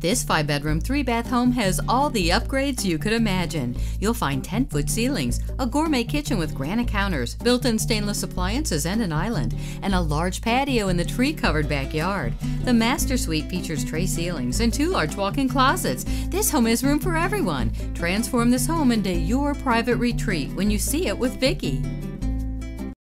This 5-bedroom, 3-bath home has all the upgrades you could imagine. You'll find 10-foot ceilings, a gourmet kitchen with granite counters, built-in stainless appliances and an island, and a large patio in the tree-covered backyard. The master suite features tray ceilings and 2 large walk-in closets. This home has room for everyone. Transform this home into your private retreat when you see it with Vicki.